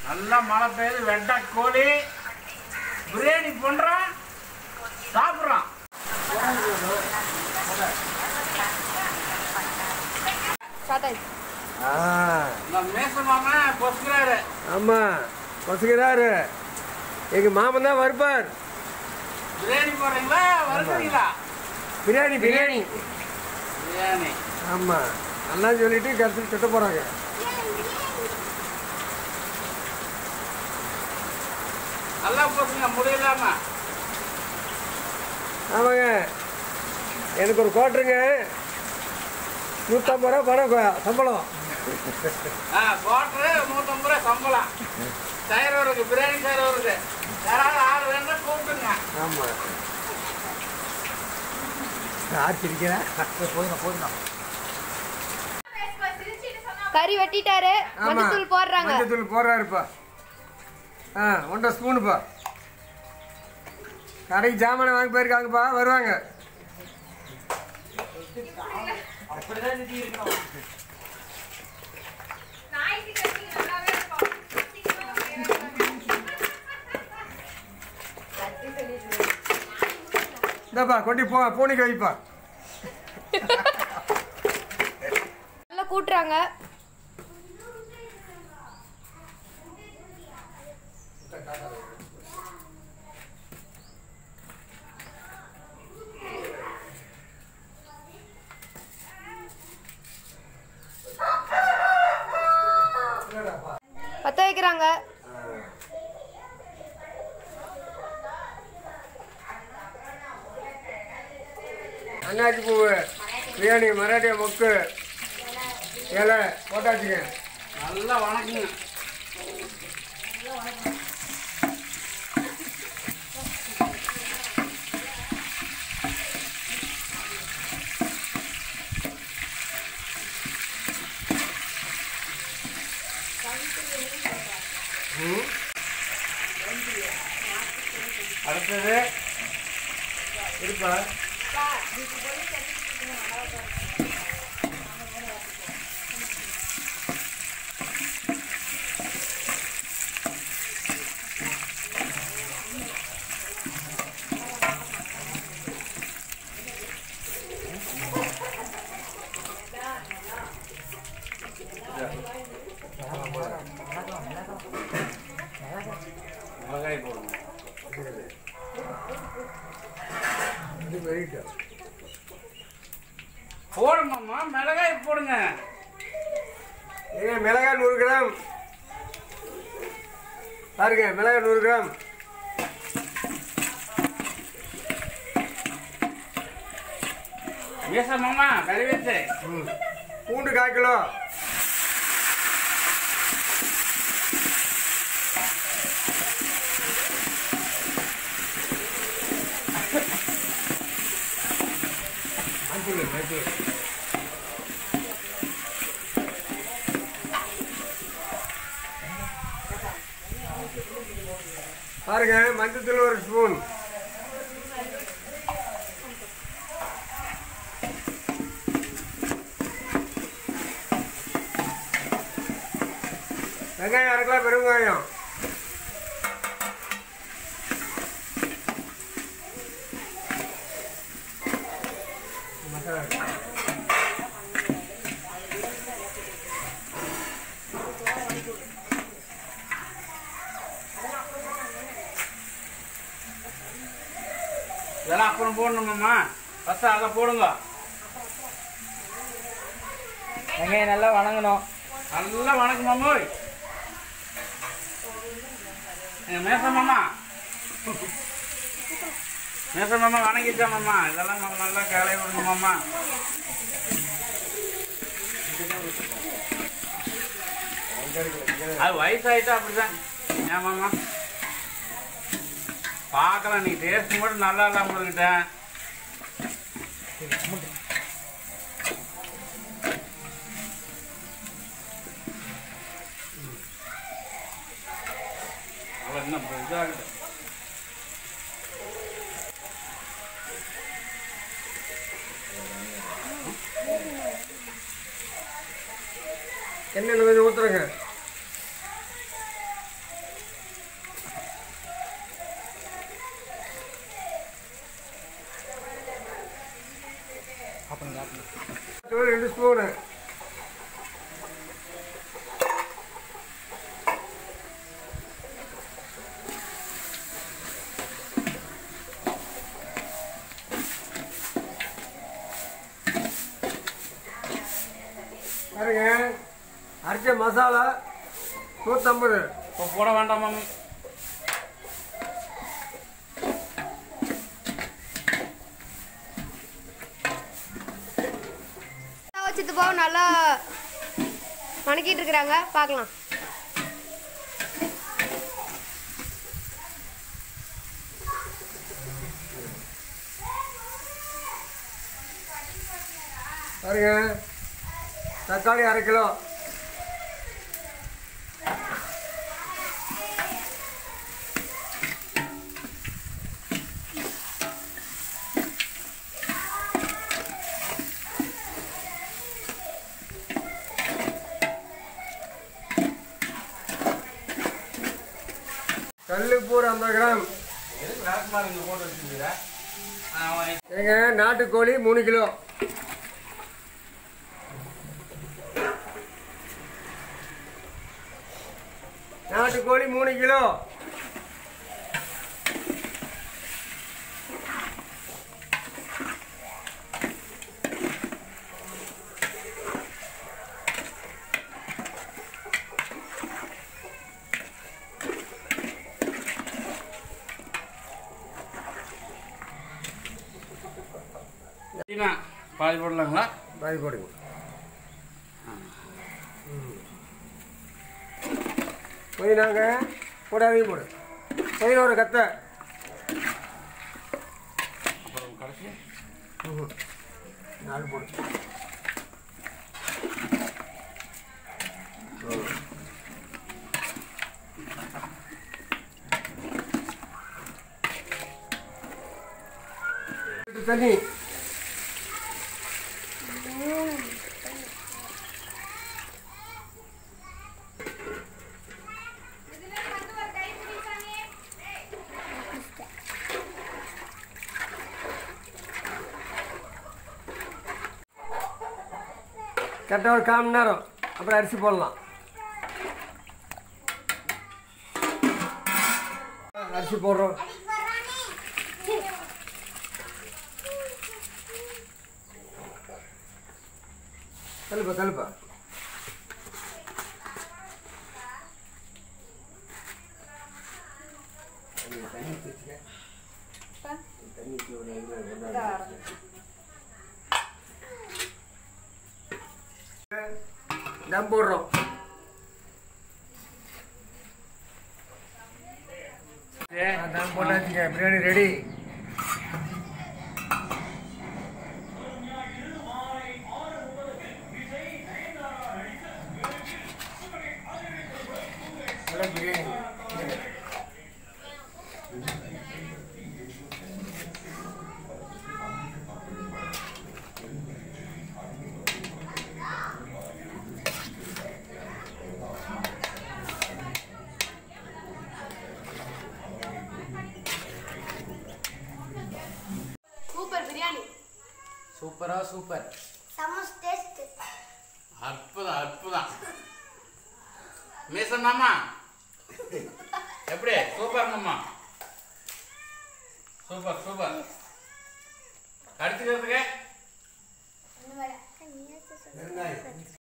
நல்லா மழை பெய்யுது. வெட்டை கோழி பிரியாணி பண்ணுறான், சாப்பிட்றான். மேசமாமா பொசுக்கிறாரு. ஆமாம், பொசுக்கிறாரு. எங்கள் மாமன் தான் வருப்பார். பிரியாணி போடுறீங்களா வருதுங்களா? பிரியாணி பிரியாணி பிரியாணி. ஆமாம், நல்லா சொல்லிட்டு கடைசியில் திட்ட போகிறாங்க. நல்லா போச்சுங்க முடியலாம. ஆமாங்க, எனக்கு ஒரு கோட்டருங்க, 150 ரூபா பணம் சம்பளம். கோட்டரு 150 ரூபா சம்பளம். செய்கிறவருக்கு பிரியாணி செய்கிறவருக்கு யாராவது ஆள் வேணும்னா கூப்பிட்டுங்க. ஆமாம், யார் சிரிக்கிறேன் போதும். கறி வெட்டிட்டாரு, மஞ்சத்தூள் போடுறாங்க. மஞ்சத்தூள் போடுறாருப்பா. 1.5 ஸ்பூனுப்பா. கடைக்கு ஜாமானை வாங்க போயிருக்காங்கப்பா, வருவாங்க. இந்தாப்பா கொட்டி பூனைக்கு வைப்பா. நல்லா கூட்டுறாங்க. பத்த வைக்கிறாங்க. அன்னாச்சி பூவு, பிரியாணி, மராட்டிய மொக்கு, இலை போட்டாச்சுங்க. நல்லா வணக்குங்க. அடுத்தது இருப்பா. மிளகாய் போடுங்க. போடுமாம்மா, மிளகாய் போடுங்க. மிளகாய் 100 கிராம் பாருங்க. மிளகாய் 100 கிராம். மீசமாமா கறி வச்சு. பூண்டு 1/4 கிலோ. பாருங்க, மஞ்சத்தூள் 1 ஸ்பூன். வெங்காயம் 1/2 கிலோ பெருங்காயம். இதெல்லாம் அப்புறம் போடணுமாம்மா, ஃபஸ்ட்டு அதை போடுங்க. வெங்காயம் நல்லா வணங்கணும். நல்லா வணக்கமாம்மா. மேசமாமா வணங்கிச்சாமாம்மா. இதெல்லாம் நல்லா கலை விடுங்கம்மா. அது வயசாயிட்டா அப்படிதான். ஏமாம்மா பார்க்கலாம், நீ டேஸ்ட் மட்டும் நல்லா இல்லாமல் கொடுக்கிட்டேன். அவ்வளோ இன்னும் இதாகிட்டு. எண்ணெயில் கொஞ்சம் ஊற்றுறங்க. தூள் 2 ஸ்பூனு. பாருங்க அரைச்ச மசாலா 150. இப்போ போட வேண்டாம் மாமி. வச்சுட்டு போக நல்லா வணக்கிட்டு இருக்கிறாங்க, பார்க்கலாம். பாருங்க தக்காளி 1/2 கிலோ. கல்லுப்பூ 50 கிராம். எதுக்கு விளக்குமாறு இங்கே போட்டு வச்சுருக்கிறா? ஏங்க நாட்டுக்கோழி 3 கிலோ. நாட்டுக்கோழி 3 கிலோ. பாதி போடலாங்களா? பாதி போடுங்க. புதினாங்க போடாதீங்க, போடு. புதினா ஒரு கத்தை. அப்புறம் கடைசி 4 போடு. தண்ணி கரெக்டாக ஒரு 1/4 மணி நேரம், அப்புறம் அரிசி போடலாம். அரிசி போடுறோம். கழுப்பா கழுப்பா. தம் போடுறோம். தம் போட்டாச்சுங்க, பிரியாணி ரெடி. பிரியாணி சூப்பரா சூப்பர். அற்புதம் அற்புதம். மீசன் மாமா எப்படி? சூப்பர் மாமா, சூப்பர் சூப்பர். கடிச்சுக்கிறதுக்கு